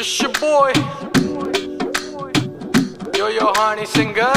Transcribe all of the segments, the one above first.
It's your boy, yo honey singer,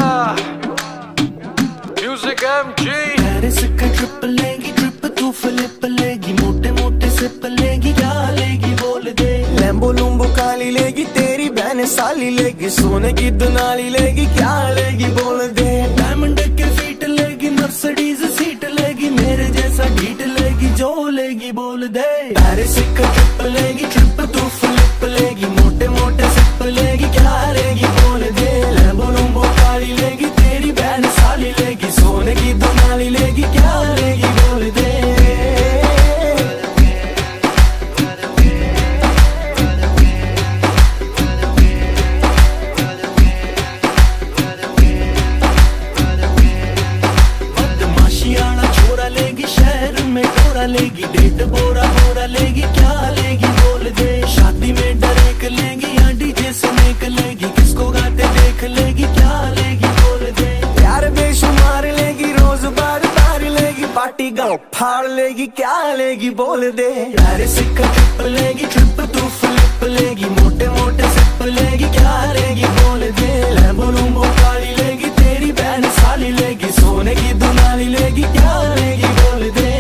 music MG। Paris का trip लेगी, trip तू flip लेगी, मोटे मोटे सिप लेगी, क्या लेगी बोल दे। लैम्बो लुम्बो काली लेगी, तेरी बहन साली लेगी, सोने की दुनाली लेगी, क्या लेगी बोल दे। डायमंड के फीट लेगी, मर्सिडीज सीट लेगी, मेरे जैसा ढीठ लेगी, जो लेगी बोल दे। पेरिस का ट्रिप लेगी, ट्रिप तू फ्लिप लेगी, मोटे मोटे सिप लेगी, क्या लेगी बोल दे। लैम्बो लुम्बो काली लेगी, तेरी बहन साली लेगी, सोने की दुनाली लेगी, क्या लेगी बोल दे। बदमाशियाना छोरा लेगी, शहर में टोरा लेगी, डेट बोरा बोरा लेगी, क्या लेगी बोल दे। शादी में डरेक लेगी या डीजे से मेक लेगी, किसको गाते देख लेगी, क्या लेगी बोल दे। प्यार बेशुमार लेगी, रोज बार बार लेगी, पार्टी गाँव फाड़ लेगी, क्या लेगी बोल दे। पेरिस का ट्रिप लेगी, ट्रिप तू फ्लिप लेगी, मोटे मोटे सिप लेगी, क्या लेगी बोल दे। लैम्बो लुम्बो काली लेगी, तेरी बहन साली लेगी, सोने की दुनाली लेगी, क्या लेगी बोल दे।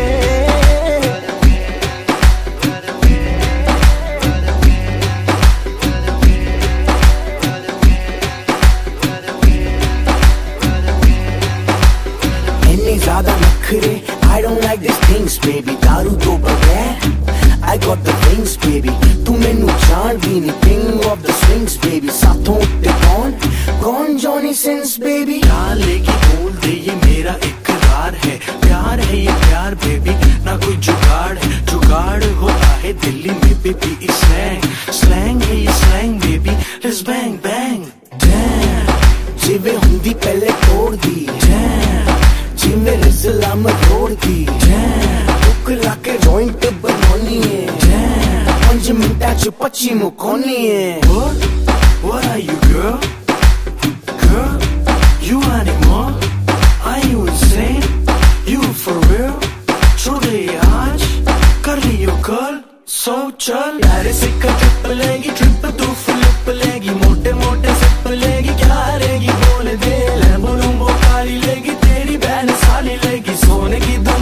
ज्यादा नखरे, I don't like these things baby, दारू तो बगैर I got the wings baby, तू मैनू जान भी नहीं, king of the swings baby, साथों उत्ते कौन जॉनी सिंस baby। क्या लेगी बोल दे, ये मेरा इकरार है, प्यार है ये प्यार baby, ना कोई जुगाड़ है, जुगाड़ होता है दिल्ली में baby, स्लैंग है ये slang baby, let's bang bang damn, जिवे हुंदी पहले तोड़ दी damn, जिਵੇਂ रिजलाम रोड की बुक लाके जॉइंट बनोनी है, 5 मिनटां च 25 मुकोनी है। What are you girl? Girl, you animal? Are you insane? You for real? छोड़े आज कर लियो कल, सो चल। पेरिस का ट्रिप लेगी, ट्रिप तू फ्लिप लेगी, मोटे मोटे सिप लेगी, क्या लेगी बोल दे। लैम्बो लुम्बो काली लेगी, तेरी बहन साली लेगी, सोने की